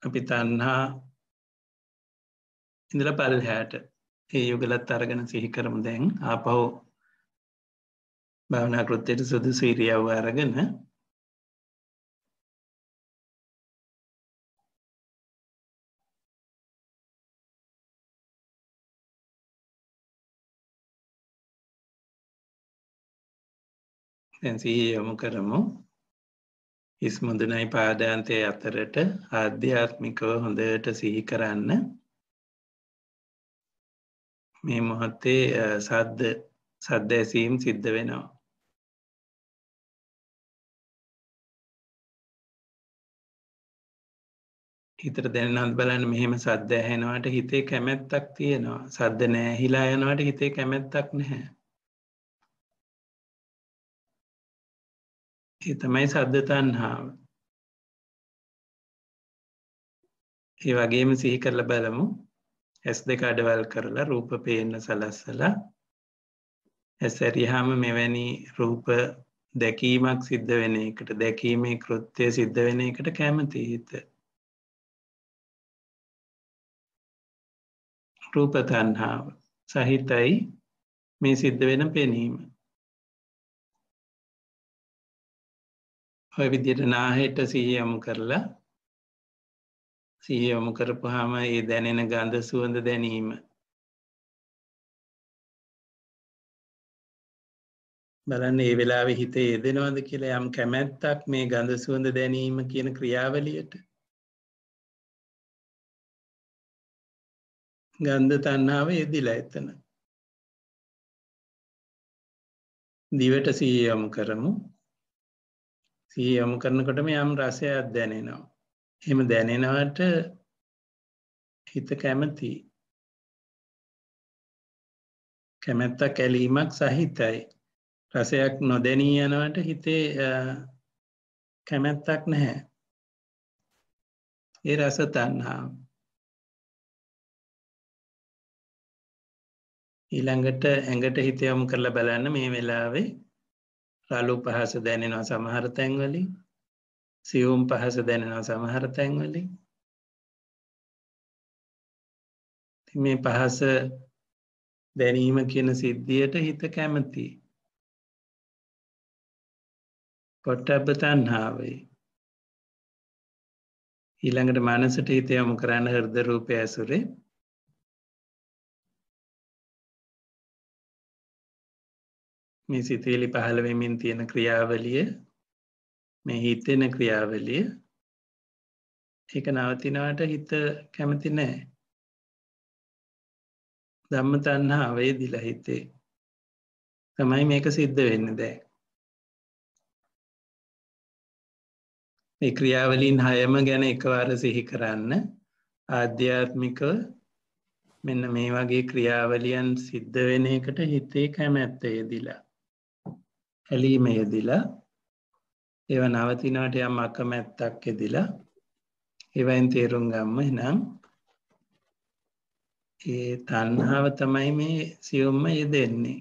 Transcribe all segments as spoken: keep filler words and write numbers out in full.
අපි තණ්හා ඉඳලා පල්හැට ඒ යුගලත් අරගෙන සිහි කරමු. දැන් ආපහු භාවනා කෘත්‍යයට සුදුසු ඉරියව්ව අරගෙන දැන් සිහිය යොමු කරමු. හිස් මුදුනයි පාදාන්තයේ අතරට ආධ්‍යාත්මිකව හොඳට සිහි කරන්න. මේ මොහොතේ සද්ද සද්ද ඇසීම් සිද්ධ වෙනවා. හිතට දැනෙනවද බලන්න. මෙහෙම සද්ද ඇහෙනවට හිතේ කැමැත්තක් තියෙනවා. සද්ද නැහිලා යනවට හිතේ කැමැත්තක් නැහැ. ඒ තමයි සද්ද තණ්හාව. ඒ වගේම සිහි කරලා බලමු. ඇස් දෙක අඩවල් කරලා රූප පේන්න සලස්සලා ඇස් ඇරියාම මෙවැනි රූප දැකීමක් සිද්ධ වෙන එකට, දැකීමේ කෘත්‍ය සිද්ධ වෙන එකට කැමති හිත. රූප තණ්හාව සහිතයි මේ සිද්ධ වෙන පෙනීම. ඔය විදිහට නාහෙට සිහිය යොමු කරලා සිහිය යොමු කරපුවාම ඒ දැනෙන ගඳ සුවඳ දැනීම බලන්න. ඒ වෙලාවේ හිතේ යෙදෙනවද කියලා යම් කැමැත්තක් මේ ගඳ සුවඳ දැනීම කියන ක්‍රියාවලියට. ගන්ධ තණ්හාව යෙදිලා එතන. දිවට සිහිය යොමු කරමු. සිහිය යොමු කරනකොටම යම් රසයක් දැනෙනවා. එහෙම දැනෙනවට හිත කැමති. කැමැත්තක් ඇලීමක් සහිතයි. රසයක් නොදැනී යනවට හිතේ කැමැත්තක් නැහැ. ඒ රස තණ්හාව. ඊළඟට ඇඟට හිත යොමු කරලා බලන්න. මේ වෙලාවේ රළු පහස දැනෙනවා සමහර තැන්වලින්. සියුම් පහස දැනෙනවා සමහර තැන්වලින්. මේ පහස දැනීම කියන සිද්ධියට හිත කැමති. පොට්ටබ්බ තණ්හාවයි. ඊළඟට මනසට හිත යොමු කරන්න හෘද රූපය ඇසුරේ. මේ සිතේලි පහළ වෙමින් තියෙන ක්‍රියාවලිය, මේ හිතෙන ක්‍රියාවලිය, ඒක නවතිනවට හිත කැමති නැහැ. ධම්ම තණ්හාව වේදිලා හිතේ තමයි මේක සිද්ධ වෙන්නේ. දැන් මේ ක්‍රියාවලින් හයම ගැන එකවර සිහි කරන්න. ආධ්‍යාත්මිකව මෙන්න මේ වගේ ක්‍රියාවලියන් සිද්ධ වෙන එකට හිතේ කැමැත්ත යෙදිලා, ඇලීම යෙදිලා, ඒව නවතිනවට යම් අකමැත්තක් යෙදිලා, ඒවෙන් තේරුම් ගන්න. එහෙනම් ඒ තණ්හාව තමයි මේ සියුම්ම යෙදෙන්නේ.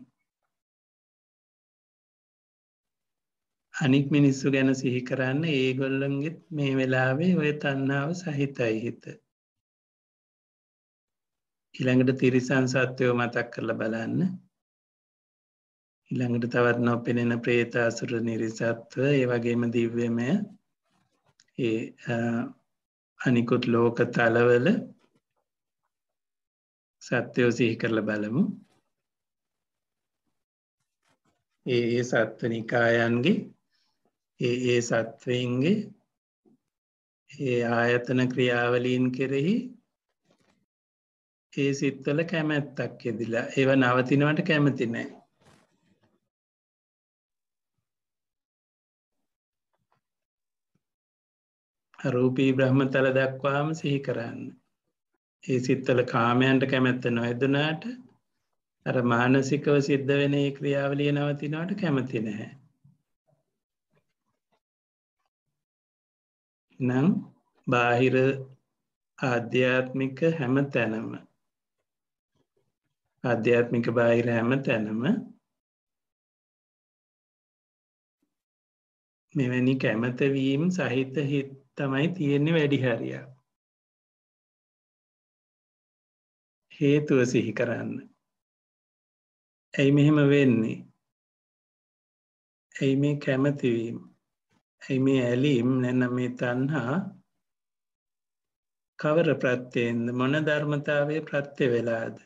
අනික් මිනිස්සු ගැන සිහි කරන්න. ඒගොල්ලන්ගෙත් මේ වෙලාවේ ওই තණ්හාව සහිතයි හිත. ඊළඟට තිරිසන් සත්වයෝ මතක් කරලා බලන්න. ඊළඟට තවත් නොපෙනෙන പ്രേත අසුර නිරිසත්ව, ඒ වගේම දිව්‍යමය ඒ අනිකුත් ලෝක තලවල සත්‍යෝ සිහි කරලා බලමු. ඒ ඒ සත්වනිකායන්ගේ ඒ ඒ සත්වයින්ගේ ඒ ආයතන ක්‍රියාවලීන් කෙරෙහි ඒ සිත්වල කැමැත්තක් යෙදිලා ඒව නවතිනවට කැමති නැහැ. අරූපී බ්‍රහ්මතල දක්වාම සිහි කරන්න. ඒ සිත්වල කාමයන්ට කැමැත්ත නොයදුනාට අර මානසිකව සිද්ධ වෙන ඒ ක්‍රියාවලිය නවතිනවට කැමති නැහැ. නම් බාහිර ආධ්‍යාත්මික හැම තැනම ආධ්‍යාත්මික බාහිර හැම තැනම මෙවැනි කැමැත වීම සහිත හිත තමයි තියෙන්නේ වැඩි හරියක්. හේතුව සිහි කරන්න. ඇයි මෙහෙම වෙන්නේ? ඇයි මේ කැමැතිවීම? ඇයි මේ ඇලීම් නැත්නම් මේ තණ්හා කවර ප්‍රත්‍යයෙන්ද මොන ධර්මතාවයේ ප්‍රත්‍ය වේලාද?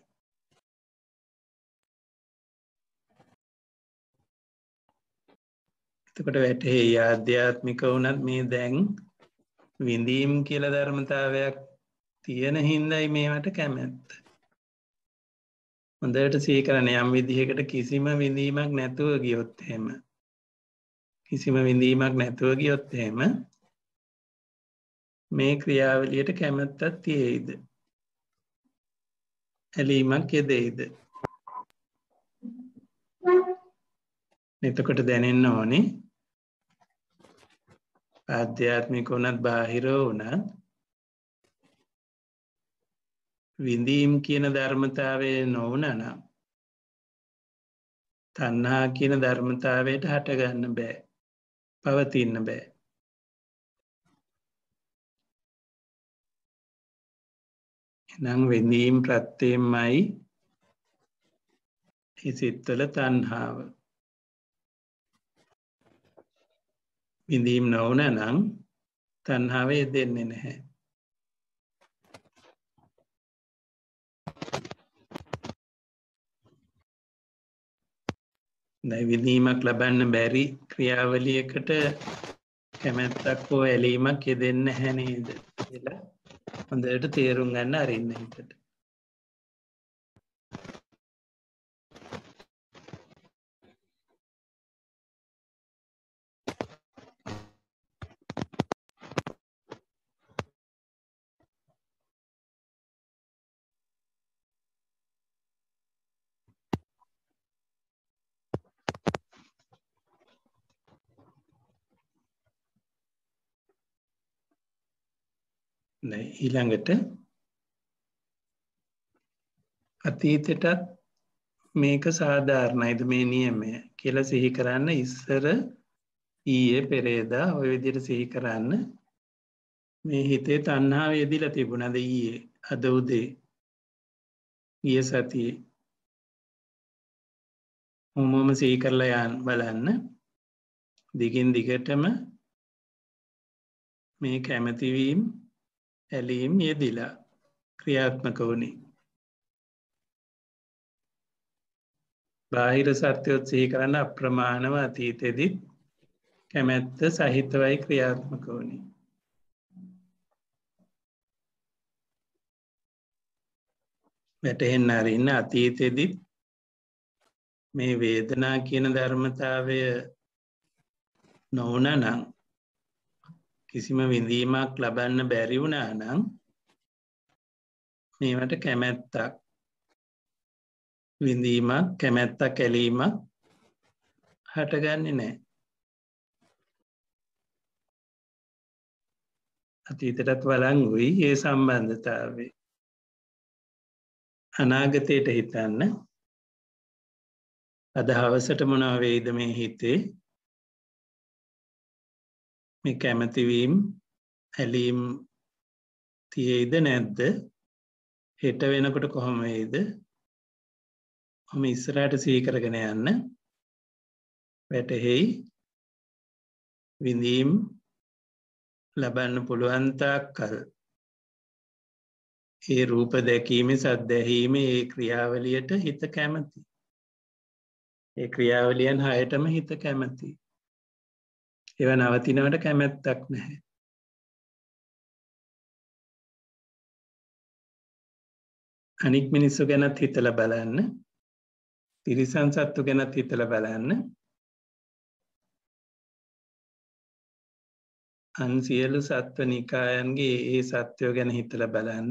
එතකොට වැටහෙයි ආධ්‍යාත්මික වුණත් මේ දැන් විඳීම් කියලා ධර්මතාවයක් තියෙන හින්දායි මේවට කැමැත්ත. හොඳට සිහි කරන්න යම් විදිහකට කිසිම විඳීමක් නැතුව ගියොත් එහෙම කිසිම විඳීමක් නැතුව ගියොත් එහෙම මේ ක්‍රියාවලියට කැමැත්තක් තියෙයිද? ඇලීමක් යෙදෙයිද? එතකොට දැනෙන්න ඕනේ ආධ්‍යාත්මික වුණත් බාහිරව වුණත් විඳීම් කියන ධර්මතාවය නොවුණා නම් තණ්හා කියන ධර්මතාවයට හට ගන්න බෑ. පවතින්න බෑ. එහෙනම් විඳීම් ප්‍රත්‍යයෙන්මයි ඒ සිත්වල තණ්හාව. විඳීම් නොවුණා නම් තණ්හාව යෙදෙන්නේ නැහැ. දැන් විඳීමක් ලබන්න බැරි ක්‍රියාවලියකට කැමැත්තක් හෝ ඇලීමක් යෙදෙන්නේ නැහැ නේද කියලා හොඳට තේරුම් ගන්න අරින්න හිතට. දැන් ඊළඟට අතීතයටත් මේක සාධාරණයිද මේ නියමය කියලා සිහි කරන්න ඉස්සර ඊයේ පෙරේදා ওই විදිහට සිහි කරන්න මේ හිතේ තණ්හාව යෙදිලා තිබුණාද ඊයේ අද උදේ ඊයේ සතියේ මොමම සිහි කරලා යන්න බලන්න දිගින් දිගටම මේ කැමැති වීම ඇලීම් යෙදිලා ක්‍රියාත්මක වුණේ. බාහිර සත්‍යොත් සිහි කරන්න අප්‍රමාණව අතීතෙදිත් කැමැත්ත සහිතවයි ක්‍රියාත්මක වුණේ. වැටහෙන්න අරින්න අතීතෙදිත් මේ වේදනා කියන ධර්මතාවය නොවුණා නම් කිසිම විඳීමක් ලබන්න බැරි වුණා නම් මේවට කැමැත්තක් විඳීමක් කැමැත්තක් ඇලීමක් හටගන්නේ නැහැ. අතීතයටත් වළංගුයි ඒ සම්බන්ධතාවය. අනාගතයට හිතන්න අද හවසට මොනවා වෙයිද මේ හිතේ මේ කැමැති වීම ඇලීම් තියෙයිද නැද්ද? හෙට වෙනකොට කොහොම වෙයිද? ඔහොම ඉස්සරහට සිහි කරගෙන යන්න වැටහෙයි විඳීම් ලබන්න පුළුවන් තාක්කල් ඒ රූප දැකීමේ සද්ද ඇහිීමේ ඒ ක්‍රියාවලියට හිත කැමති. ඒ ක්‍රියාවලියන් හයටම හිත කැමති. ඒව නවතිනවට කැමැත්තක් නැහැ. අනික් මිනිස්සු ගැනත් හිතලා බලන්න. තිරිසන් සත්තු ගැනත් හිතලා බලන්න. අන් සියලු සත්ව නිකායන්ගේ ඒ සත්වය ගැන හිතලා බලන්න.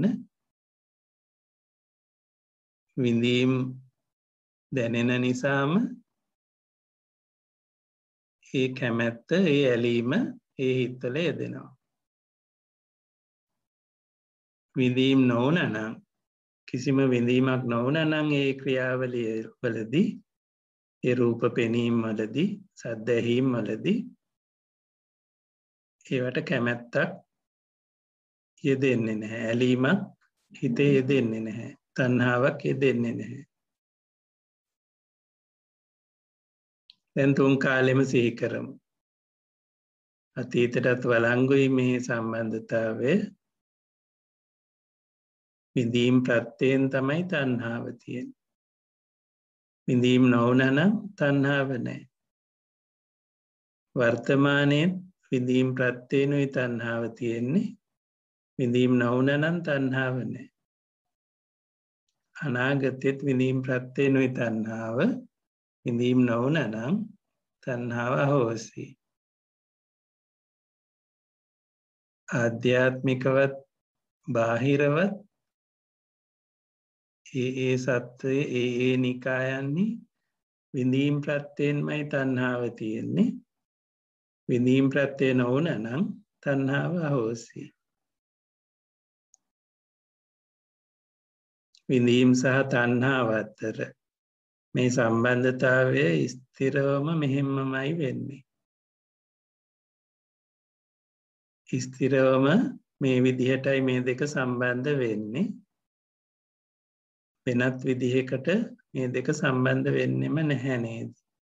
විඳීම් දැනෙන නිසාම ඒ කැමැත්ත ඒ ඇලීම ඒ හිතවල යෙදෙනවා. විඳීම් නොවුණා නම් කිසිම විඳීමක් නොවුණා නම් ඒ ක්‍රියාවලිය වලදී ඒ රූප පෙනීම වලදී සද්ද ඇහිීම වලදී ඒවට කැමැත්තක් යෙදෙන්නේ නැහැ. ඇලීමක් හිතේ යෙදෙන්නේ නැහැ. තණ්හාවක් යෙදෙන්නේ නැහැ. දැන් තුන් කාලෙම සිහි කරමු. අතීතයටත් වළංගුයි මේ සම්බන්ධතාවය. විඳීම් ප්‍රත්‍යයෙන් තමයි තණ්හාව තියෙන්නේ. විඳීම් නොවුන නම් තණ්හාව නැහැ. වර්තමානයේ විඳීම් ප්‍රත්‍යයෙන්ුයි තණ්හාව තියෙන්නේ. විඳීම් නොවුන නම් තණ්හාව නැහැ. අනාගතෙත් විඳීම් ප්‍රත්‍යයෙන්ුයි තණ්හාව. විඳීම් නොවුන නම් තණ්හාව අහෝසි. ආධ්‍යාත්මිකවත් බාහිරවත් ඒ ඒ සත්වයේ ඒ ඒ නිකායන්නේ විඳීම් ප්‍රත්‍යයෙන්මයි තණ්හාව තියෙන්නේ. විඳීම් ප්‍රත්‍යය නොවුන නම් තණ්හාව අහෝසි. විඳීම් සහ තණ්හාව අතර මේ සම්බන්ධතාවය ස්ථිරවම මෙහෙමමයි වෙන්නේ. ස්ථිරවම මේ විදිහටයි මේ දෙක සම්බන්ධ වෙන්නේ. වෙනත් විදිහකට මේ දෙක සම්බන්ධ වෙන්නෙම නැහැ නේද?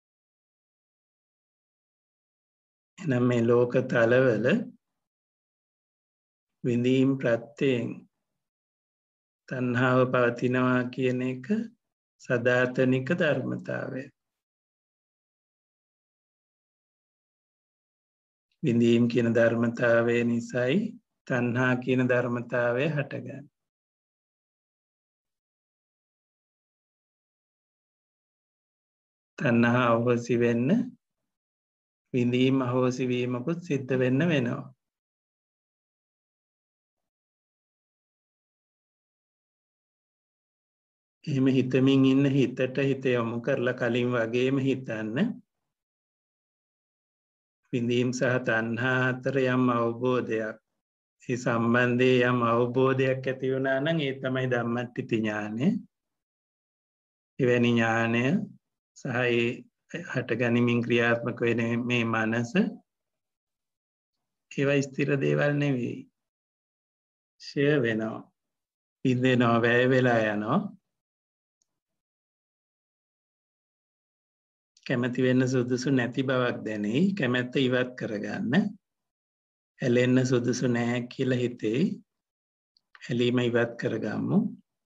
එහෙනම් මේ ලෝක තලවල විඳීම් ප්‍රත්‍යයෙන් තණ්හාව පවතිනවා කියන එක සදාතනික ධර්මතාවය. විඳීම් කියන ධර්මතාවය නිසායි තණ්හා කියන ධර්මතාවය හටගන්නේ. තණ්හා අහෝසි වෙන්න විඳීම් අහෝසි වීමකුත් සිද්ධ වෙන්න වෙනවා. එහෙම හිතමින් ඉන්න හිතට හිත යොමු කරලා කලින් වගේම හිතන්න. විඳීම් සහ තණ්හා අතර යම් අවබෝධයක්, ඒ සම්බන්ධයේ යම් අවබෝධයක් ඇති වුණා නම් ඒ තමයි ධම්මට්ඨිත ඥානය. එවැනි ඥානය සහ ඒ හටගනිමින් ක්‍රියාත්මක වෙන මේ මනස ඒවා ස්ථිර දේවල් නෙවෙයි. ෂය වෙනවා, ඉඳෙනවා, වැය වෙලා යනවා. කැමැති වෙන්න සුදුසු නැති බවක් දැනෙයි. කැමැත්ත ඉවත් කරගන්න. ඇලෙන්න සුදුසු නැහැ කියලා හිතේ. ඇලීම ඉවත් කරගමු.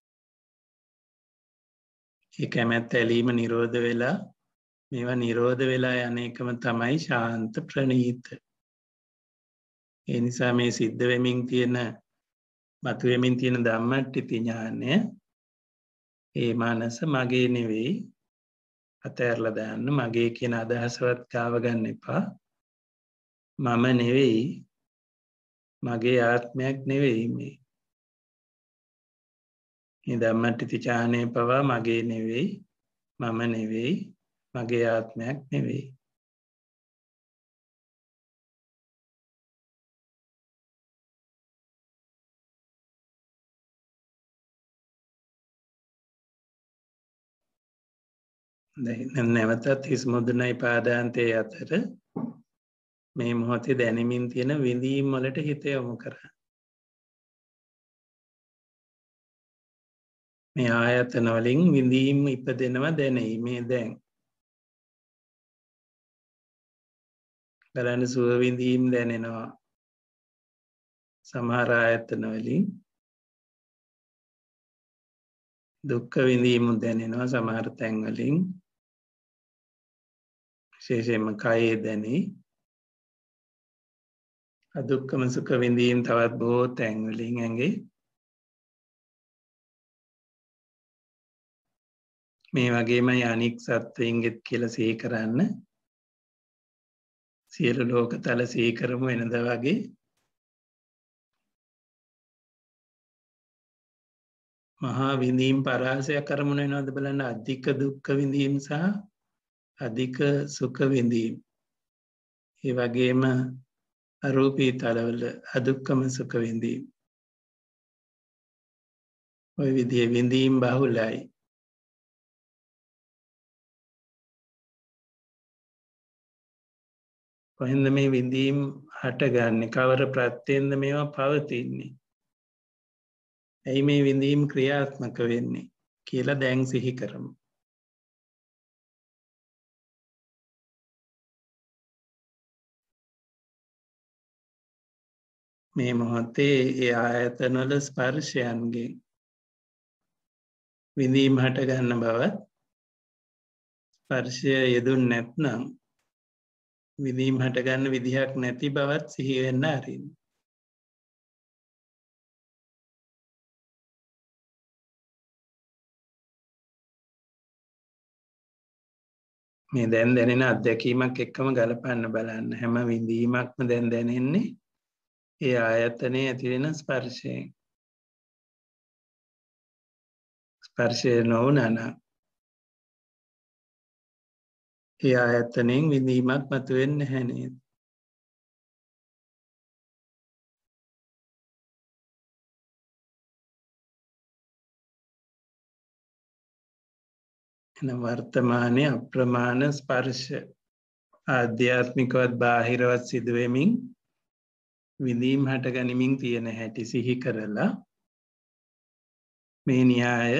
ඒ කැමැත්ත ඇලීම නිරෝධ වෙලා මේවා නිරෝධ වෙලා යන එකම තමයි ශාන්ත ප්‍රණීත. ඒ නිසා මේ සිද්ධ වෙමින් තියෙන මතුවෙමින් තියෙන ධම්මට්ඨිත ඥානය ඒ මානස මගේ නෙවෙයි. අතහැරලා දාන්න. මගේ කියන අදහසවත් කාව ගන්න එපා. මම නෙවෙයි. මගේ ආත්මයක් නෙවෙයි මේ. මේ ධම්මට්ඨිත ඥානය පවා මගේ නෙවෙයි. මම නෙවෙයි. මගේ ආත්මයක් නෙවෙයි. දැන් නැවතත් හිස් මුදුනයි පාදාන්තයේ අතර මේ මොහොතේ දැනෙමින් තියෙන විඳීම් වලට හිත යොමු කරා. මේ ආයතන වලින් විඳීම් ඉපදෙනවා දැනෙයි මේ දැන්. බලන්න සුව විඳීම් දැනෙනවා සමහර ආයතන වලින්. දුක්ඛ විඳීම් දැනෙනවා සමහර තැන් වලින්. විශේෂයෙන්ම කායේ දැනේ. අදුක්ඛම සුඛ විඳීම් තවත් බොහෝ තැන් වලින් ඇඟේ. මේ වගේමයි අනික් සත්වයින්ගෙත් කියලා සිහි කරන්න. සියලු ලෝකතල සිහි කරමු වෙනදා වගේ. මහා විඳීම් පරාසයක් කරමුන වෙනවද බලන්න. අධික දුක්ඛ විඳීම් සහ අධික සුඛ විඳීම්. ඒ වගේම අරූපී තලවල අදුක්ඛම සුඛ විඳීම්. ওই විදිහේ විඳීම් බහුලයි. කොහෙන්ද මේ විඳීම් හටගන්නේ? කවර ප්‍රත්‍යෙන්ද මේවා පවතින්නේ? ඇයි මේ විඳීම් ක්‍රියාත්මක වෙන්නේ කියලා දැන් සිහි කරමු. මේ මොහොතේ ඒ ආයතනවල ස්පර්ශයන්ගේ විඳීම් හට ගන්න බවත් ස්පර්ශය යෙදුන් නැත්නම් විඳීම් හට ගන්න විදිහක් නැති බවත් සිහි වෙන්න ආරින්න. මේ දැන් දැනෙන අත්දැකීමක් එක්කම ගලපන්න බලන්න. හැම විඳීමක්ම දැන් දැනෙන්නේ ඒ ආයතනයේ ඇති වෙන ස්පර්ශයෙන්. ස්පර්ශය නොවුනා නම් ඒ ආයතනයෙන් විඳීමක් මතුවෙන්නේ නැහැ නේද? එන වර්තමානයේ අප්‍රමාණ ස්පර්ශ ආධ්‍යාත්මිකවත් බාහිරවත් සිදුවෙමින් විඳීම් හට ගනිමින් තියෙන හැටි සිහි කරලා මේ න්‍යාය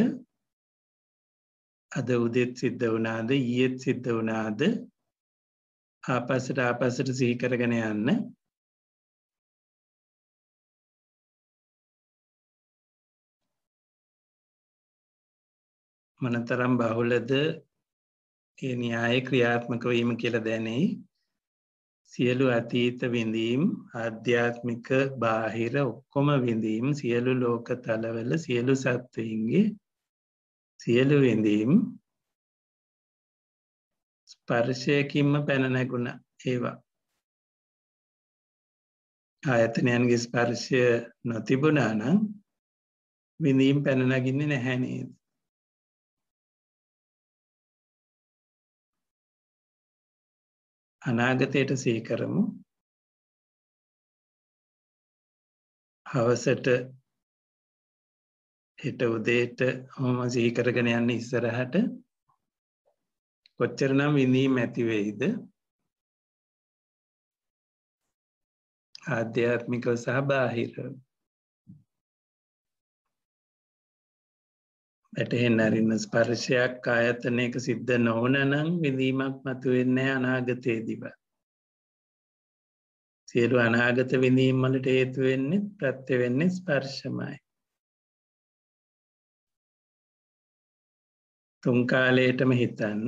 අද උදෙත් සිද්ධ වුණාද ඊයේත් සිද්ධ වුණාද ආපස්සට ආපස්සට සිහි කරගෙන යන්න. මොනතරම් බහුලද ඒ න්‍යාය ක්‍රියාත්මක වීම කියලා දැනෙයි. සියලු අතීත විඳීම් ආධ්‍යාත්මික බාහිර ඔක්කොම විඳීම් සියලු ලෝක තලවල සියලු සත්වයින්ගේ සියලු විඳීම් ස්පර්ශයකින්ම පැන නැගුණ ඒවා. ආයතනයන්ගේ ස්පර්ශය නොතිබුණා නම් විඳීම් පැන නගින්නේ නැහැ නේද? අනාගතයට සිහි කරමු. හවසට හෙට උදේට ඔහොම සිහි කරගෙන යන්න ඉස්සරහට කොච්චරනම් විඳීම් ඇති වෙයිද? ආධ්‍යාත්මිකව සහ බාහිරව. වැටහෙන්න අරින්න ස්පර්ශයක් ආයතනයක සිද්ධ නොවන නම් විඳීමක් මතුවෙන්නේ අනාගතයේදීව. සියලු අනාගත විඳීම් වලට හේතු වෙන්නේ ප්‍රත්‍ය වෙන්නේ ස්පර්ශමයි. තුන් කාලයටම හිතන්න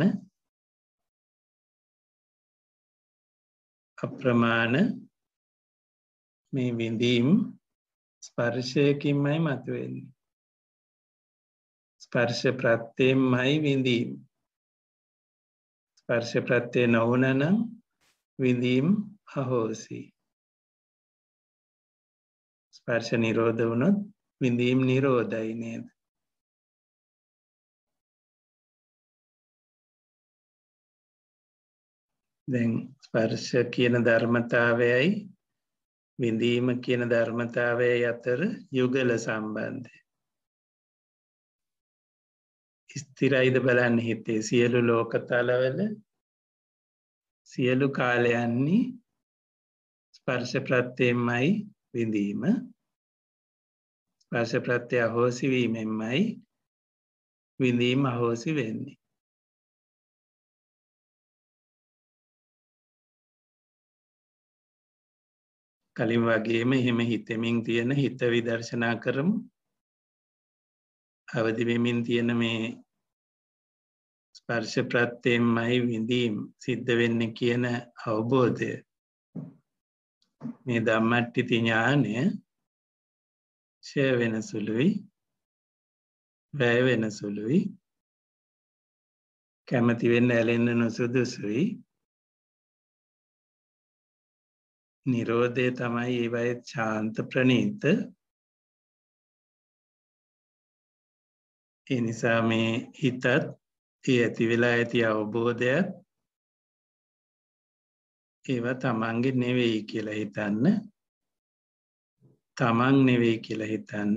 අප්‍රමාණ මේ විඳීම් ස්පර්ශයකින්මයි මතුවෙන්නේ. ස්පර්ශ ප්‍රත්‍යයෙන්මයි විඳීම්. ස්පර්ශ ප්‍රත්‍ය නොවුන නම් විඳීම් අහෝසි. ස්පර්ශ නිරෝධ වුණොත් විඳීම් නිරෝධයි නේද? දැන් ස්පර්ශ කියන ධර්මතාවයයි විඳීම කියන ධර්මතාවයයි අතර යුගල සම්බන්ධය. ස්ථිරයිද බලන්න හිතේ සියලු ලෝකතලවල සියලු කාලයන්හි ස්පර්ශ ප්‍රත්‍යයෙන්මයි විඳීම. ස්පර්ශ ප්‍රත්‍ය අහෝසි වීමෙන්මයි විඳීම අහෝසි වෙන්නේ. කලින් වගේම එහෙම හිතෙමින් තියෙන හිත විදර්ශනා කරමු. අවදි වෙමින් තියෙන මේ ස්පර්ශ ප්‍රත්‍යයෙන්මයි විඳීම් සිද්ධ වෙන්නේ කියන අවබෝධය මේ ධම්මට්ඨිති ඥානය ඡය වෙන සුළුයි, වැය වෙන සුළුයි, කැමති වෙන්න ඇලෙන්න නොසුදුසුයි. නිරෝධය තමයි ඒවයේ ශාන්ත ප්‍රණීත. ඒ නිසා මේ හිතත් ඒ ඇති වෙලා ඇති අවබෝධයත් ඒවා තමන්ගේ නෙවෙයි කියලා හිතන්න. තමන් නෙවෙයි කියලා හිතන්න.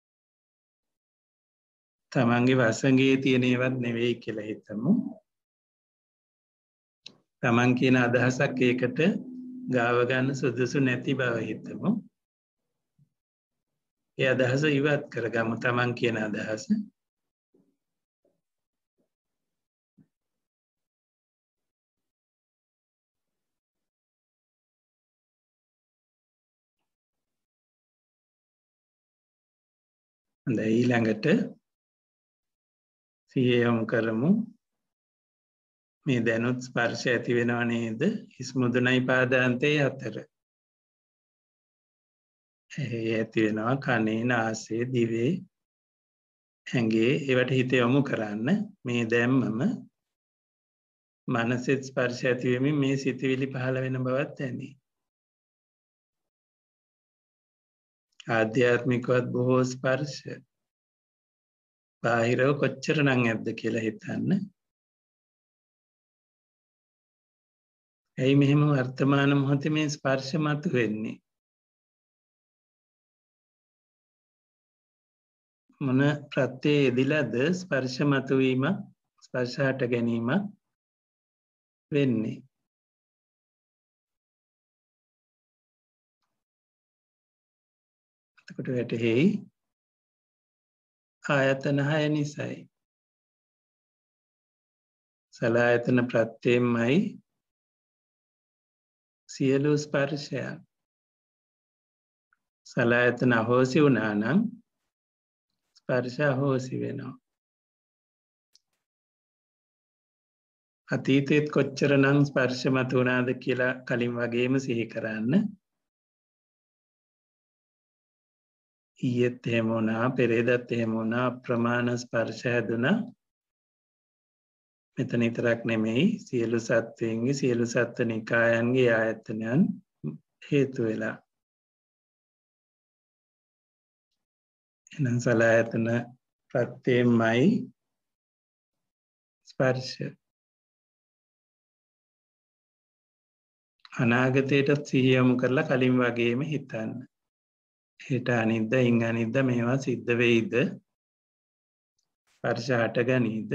තමන්ගේ වසඟේ තියෙන ඒවත් නෙවෙයි කියලා හිතමු. තමන් කියන අදහසක් ඒකට ගාව ගන්න සුදුසු නැති බව හිතමු. ඒ අදහස ඉවත් කරගමු තමන් කියන අදහස. හොඳයි ඊළඟට සිහිය යොමු කරමු. මේ දැනුත් ස්පර්ශ ඇති වෙනව නේද? හිස් මුදුනයි පාදාන්තයේ අතර. එහි ඇති වෙනවා කනේ, නාසයේ, දිවේ, ඇඟේ. ඒවට හිත යොමු කරන්න. මේ දැම්මම මනසෙත් ස්පර්ශ ඇති වෙමින් මේ සිතුවිලි පහළ වෙන බවත් දැනේ. ආධ්‍යාත්මිකවත් බොහෝ ස්පර්ශ බාහිරව කොච්චරනම් ඇද්ද කියලා හිතන්න. ඇයි මෙහෙම වර්තමාන මොහොතේ මේ ස්පර්ශ මතුවෙන්නේ? මොන ප්‍රත්‍යයේ යෙදිලාද ස්පර්ශ මතුවීම, ස්පර්ශ හට ගැනීම වෙන්නේ? එතකොට වැටහෙයි ආයතන හය නිසායි. සලආයතන ප්‍රත්‍යයෙන්මයි සියලු ස්පර්ශයන්. සලආයතන අහෝසි වුණා නම් ස්පර්ශ අහෝසි වෙනවා. අතීතෙත් කොච්චරනම් ස්පර්ශ මත වුණාද කියලා කලින් වගේම සිහි කරන්න. ඊයේත් එහෙම වුණා, පෙරේදත් එහෙම වුණා, අප්‍රමාණ ස්පර්ශ හැදුණා. මෙතන විතරක් නෙමෙයි සියලු සත්වයන්ගේ, සියලු සත්ත්ව නිකායන්ගේ ආයතනයන් හේතු වෙලා. එනම් සලආයතන ප්‍රත්‍යයෙන්මයි ස්පර්ශ. අනාගතයටත් සිහිය යොමු කරලා කලින් වගේම හිතන්න. හෙට අනිද්දා ඉන් අනිද්දා මේවා සිද්ධ වෙයිද? ස්පර්ශ හට ගනීද?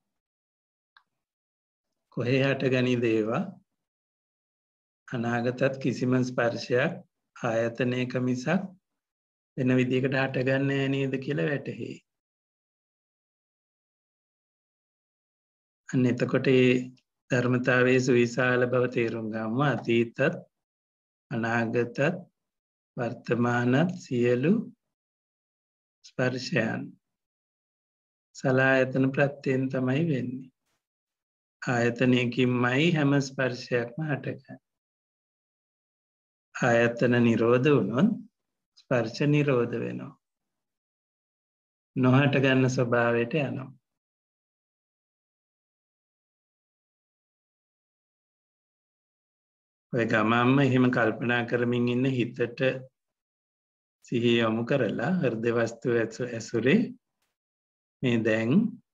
කොහේ හට ගනීද ඒවා? අනාගතත් කිසිම ස්පර්ශයක් ආයතනයක මිසක් වෙන විදිහකට හටගන්නේ නැහැ නේද කියලා වැටහෙයි. අන්න එතකොට මේ ධර්මතාවයේ සුවිශාල බව තේරුම් ගමු. අතීතත් අනාගතත් වර්තමානත් සියලු ස්පර්ශයන් සලආයතන ප්‍රත්‍යයෙන් තමයි වෙන්නේ. ආයතනයකින්මයි හැම ස්පර්ශයක්ම හටගන්නේ. ආයතන නිරෝධ වුණොත් ස්පර්ශ නිරෝධ වෙනවා. නොහට ගන්න ස්වභාවයට යනවා. ඔය ගමම්ම එහෙම කල්පනා කරමින් ඉන්න හිතට සිහිය යොමු කරලා හෘද වස්තුව ඇසුරේ මේ දැන්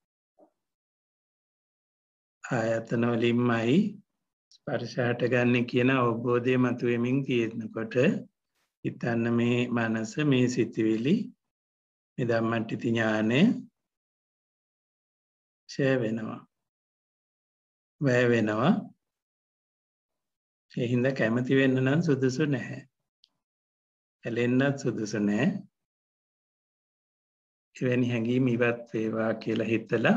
ආයතන වලින්මයි ස්පර්ශ හටගන්නේ කියන අවබෝධය මතුවෙමින් තියෙනකොට හිතන්න මේ මනස, මේ සිතුවිලි, මේ ධම්මට්ඨිති ඥානය ඡය වෙනවා, වැය වෙනවා. ඒ හින්දා කැමති වෙන්න නම් සුදුසු නැහැ. ඇලෙන්නත් සුදුසු නැහැ. එවැනි හැඟීම් ඉවත් වේවා කියලා හිතලා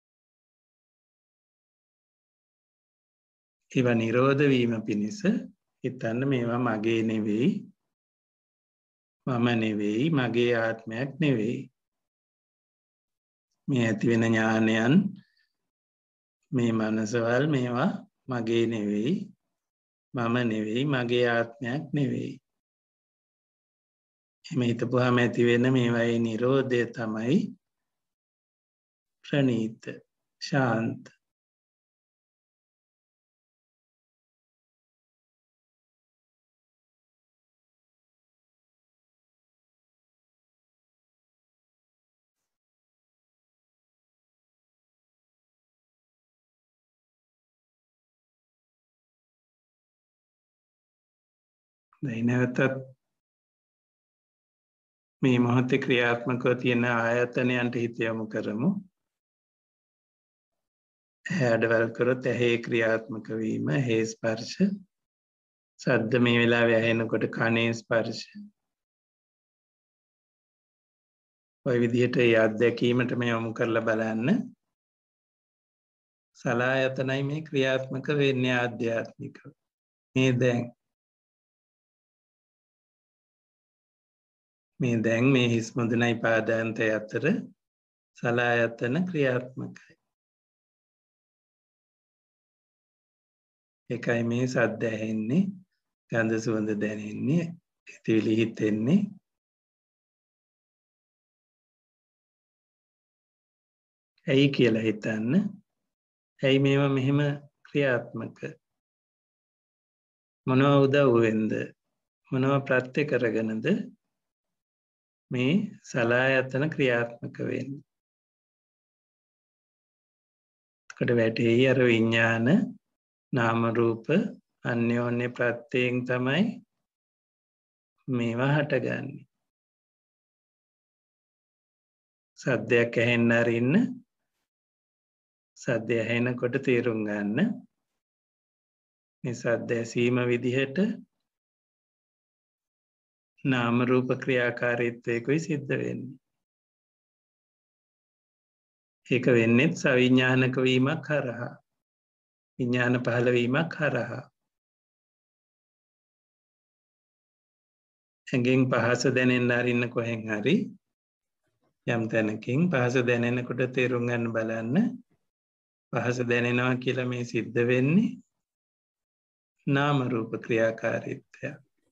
ඒවා නිරෝධ වීම පිණිස හිතන්න මේවා මගේ නෙවෙයි, මම නෙවෙයි, මගේ ආත්මයක් නෙවෙයි. මේ ඇති වෙන ඥානයන්, මේ මනසවල් මේවා මගේ නෙවෙයි, මම නෙවෙයි, මගේ ආත්මයක් නෙවෙයි. එමෙ හිතපුවාම ඇති වෙන මේවායේ නිරෝධය තමයි ප්‍රණීත, ශාන්ත. දැන් නැවතත් මේ මොහොතේ ක්‍රියාත්මකව තියෙන ආයතනයන්ට හිත යොමු කරමු. ඇහැඩවල් කරොත් ඇහි ක්‍රියාත්මක වීම, ඇහි ස්පර්ශ. ශබ්ද මේ වෙලාවේ ඇහෙනකොට කනේ ස්පර්ශ. ඔය විදිහට ඒ අත්දැකීමට මේ යොමු කරලා බලන්න. සලායතනයි මේ ක්‍රියාත්මක වෙන්නේ ආධ්‍යාත්මිකව. මේ දැන් මේ දැන් මේ හිස් මුදුනයි පාදාන්තය අතර සලායතන ක්‍රියාත්මකයි. එකයි මේ සද්ද ඇහෙන්නේ, ගන්ධ සුවඳ දැනෙන්නේ, හිතවිලි හිතෙන්නේ. ඇයි කියලා හිතන්න. ඇයි මේවා මෙහෙම ක්‍රියාත්මක? මොනවා උදව් වෙන්ද? මොනවා ප්‍රත්‍ය කරගෙනද මේ සලායතන ක්‍රියාත්මක වෙන්නේ? එතකොට වැටෙයි අර විඥාන නාම රූප අන්‍යෝන්‍ය ප්‍රත්‍යයෙන් තමයි මේවා හටගන්නේ. සද්දයක් ඇහෙන්න අරින්න, සද්දය ඇහෙනකොට තේරුම් ගන්න මේ සද්ද ඇසීම විදිහට නාම රූප ක්‍රියාකාරීත්වයකයි සිද්ධ වෙන්නේ. ඒක වෙන්නේ සවිඥානික වීමක් හරහා, විඥාන පහළ වීමක් හරහා. ඇඟෙන් පහස දැනෙන්න අරින්න කොහෙන් හරි යම් තැනකින් පහස දැනෙනකොට තේරුම් ගන්න බලන්න. පහස දැනෙනවා කියලා මේ සිද්ධ වෙන්නේ නාම රූප ක්‍රියාකාරීත්වය.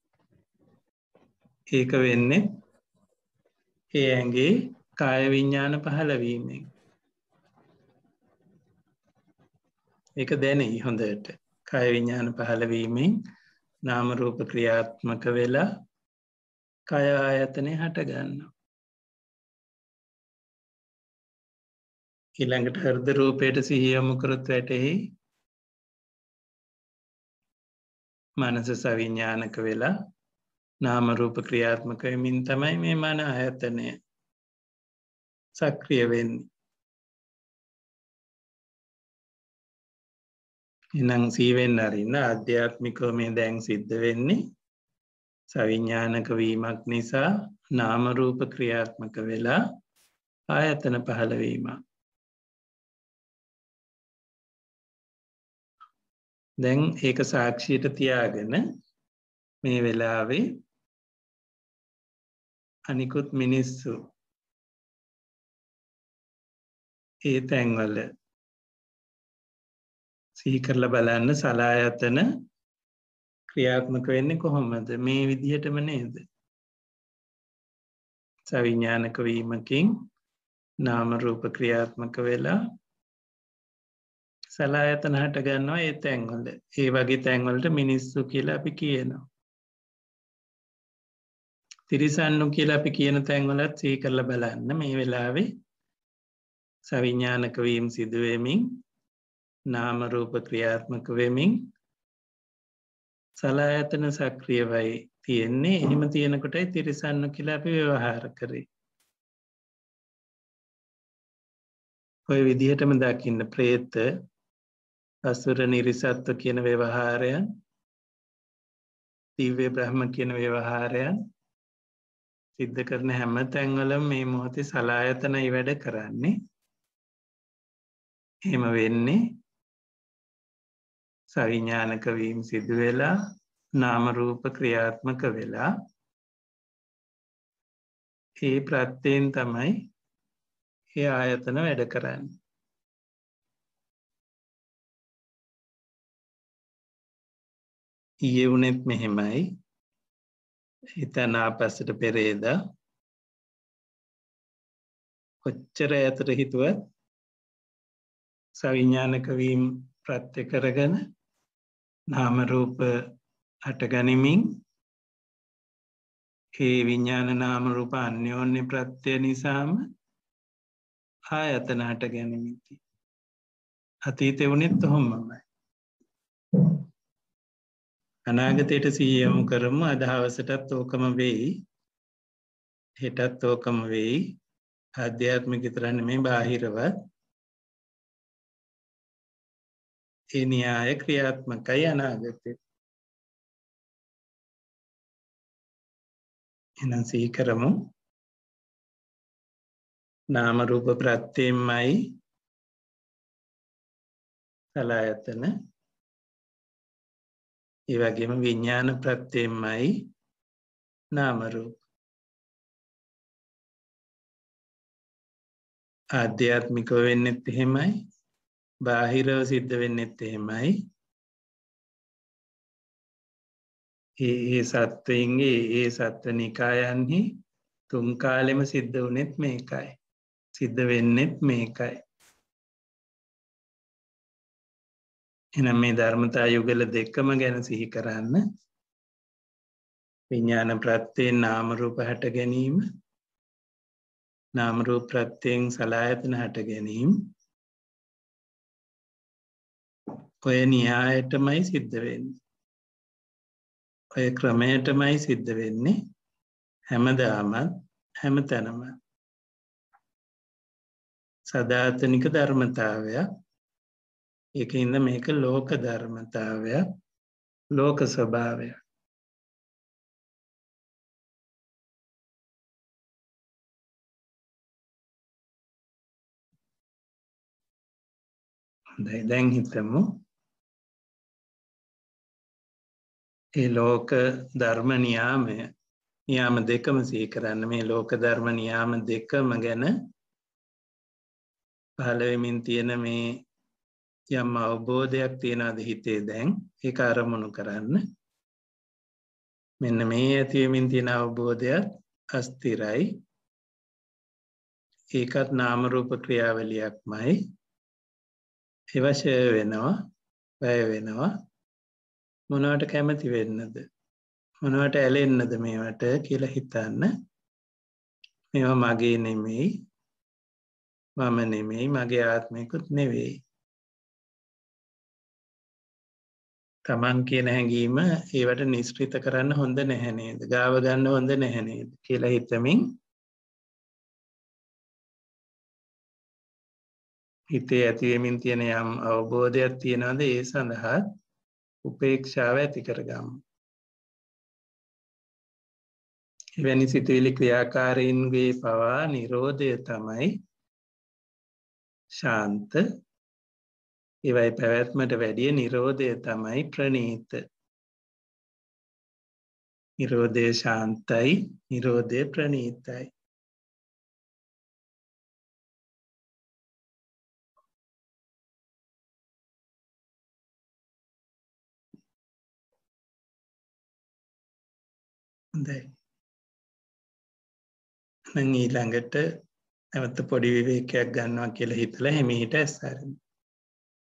ඒක වෙන්නේ ඒ ඇඟේ කාය විඥාන පහළ වීමෙන්. ඒක දැනෙයි හොඳට. කාය විඥාන පහළ වීමෙන් නාම රූප ක්‍රියාත්මක වෙලා කාය ආයතනේ හට ගන්නවා. ඊළඟට හෘද රූපයට සිහිය යොමු කරොත් වැටෙයි මනස සවිඥානික වෙලා නාම රූප ක්‍රියාත්මක වෙමින් තමයි මේ මන ආයතනය සක්‍රිය වෙන්නේ. එනම් සීවෙන්න අරින්න ආධ්‍යාත්මිකව මේ දැන් සිද්ධ වෙන්නේ සවිඥානික වීමක් නිසා නාම රූප ක්‍රියාත්මක වෙලා ආයතන පහළ වීමක්. දැන් ඒක සාක්ෂියට තියාගෙන මේ වෙලාවේ අනිකුත් මිනිස්සු ඒ තැන්වල සිහි කරලා බලන්න සලායතන ක්‍රියාත්මක වෙන්නේ කොහොමද? මේ විදිහටම නේද? සවිඥානික වීමකින් නාම රූප ක්‍රියාත්මක වෙලා සලායතන හට ගන්නවා ඒ තැන්වල. ඒ වගේ තැන්වලට මිනිස්සු කියලා අපි කියනවා. තිරිසන්නු කියලා අපි කියන තැන්වලත් සිහි කරලා බලන්න මේ වෙලාවේ සවිඥානික වීම සිදු වෙමින් නාම රූප ක්‍රියාත්මක වෙමින් සලායතන සක්‍රියවයි තියෙන්නේ. එහෙම තියෙනකොටයි තිරිසන්නු කියලා අපි ව්‍යවහාර කරේ. ඔය විදිහටම දකින්න ප්‍රේත අසුර නිරිසත්ව කියන ව්‍යවහාරයන්, දිව්‍ය බ්‍රහ්ම කියන ව්‍යවහාරයන් සිද්ධ කරන හැම තැන්වලම මේ මොහොතේ සලායතනයි වැඩ කරන්නේ. එහෙම වෙන්නේ සවිඥානික වීම සිදු වෙලා නාම රූප ක්‍රියාත්මක වෙලා ඒ ප්‍රත්‍යයෙන් තමයි ඒ ආයතන වැඩ කරන්නේ. ඊයේ උනේත් මෙහෙමයි. හිතන ආපස්සට පෙරේදා කොච්චර ඈතට හිතුවත් සවිඥානික වීම ප්‍රත්‍ය කරගෙන නාම රූප හට ගනිමින් ඒ විඥාන නාම රූප අන්‍යෝන්‍ය ප්‍රත්‍ය නිසාම ආයතන හට ගැනීමති. අතීතේ වුණෙත් ඔහොමමයි. අනාගතයට සිහිය යොමු කරමු. අද හවසටත් ඕකම වෙයි. හෙටත් ඕකම වෙයි. ආධ්‍යාත්මික විතර නෙමෙයි බාහිරවත්. ඒ න්‍යාය ක්‍රියාත්මකයි අනාගතේ. එහෙනම් සිහි කරමු. නාම රූප ප්‍රත්‍යයෙන්මයි සලආයතන. ඒ වගේම විඥාන ප්‍රත්‍යයෙන්මයි නාම රූප. ආධ්‍යාත්මික වෙන්නෙත් එහෙමයි. බාහිරව සිද්ධ වෙන්නෙත් එහෙමයි. ඒ ඒ සත්වයින්ගේ ඒ සත්ව නිකායන්හි තුන් කාලෙම සිද්ධ වුණෙත් මේකයි. සිද්ධ වෙන්නෙත් මේකයි. එහෙනම් මේ ධර්මතා යුගල දෙකම ගැන සිහි කරන්න. විඥාන ප්‍රත්‍යයෙන් නාම රූප හට ගැනීම, නාම රූප ප්‍රත්‍යයෙන් සලආයතන හට ගැනීම. ඔය න්‍යායයටමයි සිද්ධ වෙන්නේ. ඔය ක්‍රමයටමයි සිද්ධ වෙන්නේ හැමදාමත් හැමතැනම. සදාතනික ධර්මතාවයක්. ඒකින්ද මේක ලෝක ධර්මතාවයක්, ලෝක ස්වභාවයක්. හොඳයි, දැන් හිතමු ඒ ලෝක ධර්ම නියාමය, නියාම දෙකම සිහි කරන්න. මේ ලෝක ධර්ම නියාම දෙකම ගැන පහළ වෙමින් තියෙන මේ යම් අවබෝධයක් තියනවාද හිතේ දැන්, ඒක අරමුණු කරන්න. මෙන්න මේ ඇති වෙමින් තියෙන අවබෝධයත් අස්තිරයි. ඒකත් නාම රූප ක්‍රියාවලියක්මයි. අවශ්‍ය වෙනවා, වැය වෙනවා. මොනවට කැමති වෙන්නද? මොනවට ඇලෙන්නද මේවට කියලා හිතන්න. මේවා මගේ නෙමෙයි, මම නෙමෙයි, මගේ ආත්මයකුත් නෙවෙයි. තමන් කියන හැඟීම ඒවට නිස්කෘත කරන්න හොඳ නැහැ නේද? ගාව ගන්න හොඳ නැහැ නේද කියලා හිතමින් හිතේ ඇති වෙමින් තියෙන යම් අවබෝධයක් තියනවාද ඒ සඳහා උපේක්ෂාව ඇති කරගමු. එවැනි සිතුවිලි ක්‍රියාකාරීන්ගේ පවා නිරෝධය තමයි ශාන්ත. ඒවයි පැවැත්මට වැඩිය නිරෝධය තමයි ප්‍රණීත. නිරෝධය ශාන්තයි, නිරෝධය ප්‍රණීතයි. හොඳයි. නම් ඊළඟට නැවත පොඩි විවේකයක් ගන්නවා කියලා හිතලා හිමීට ඇස් අරින්න.